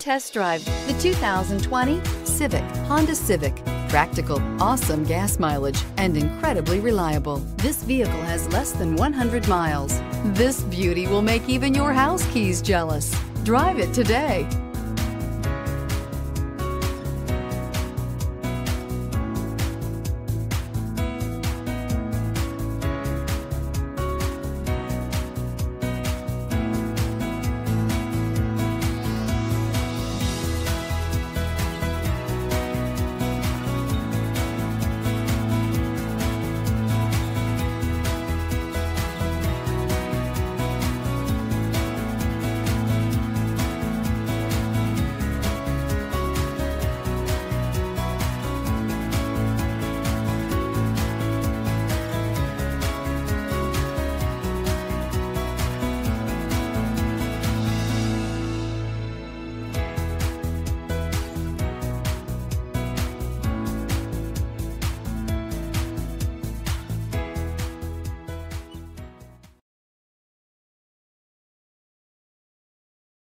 test drive the 2020 Civic. Honda Civic. Practical, awesome gas mileage, and incredibly reliable. This vehicle has less than 100 miles. This beauty will make even your house keys jealous. Drive it today.